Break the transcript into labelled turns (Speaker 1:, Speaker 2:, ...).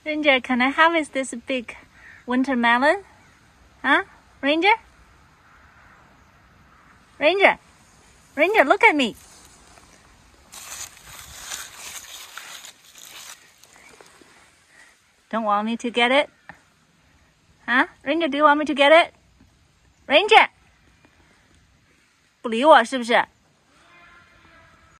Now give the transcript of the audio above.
Speaker 1: Ranger, can I harvest this big winter melon? Huh? Ranger? Ranger, look at me. Don't want me to get it? Huh? Ranger, do you want me to get it? Ranger! 不理我是不是？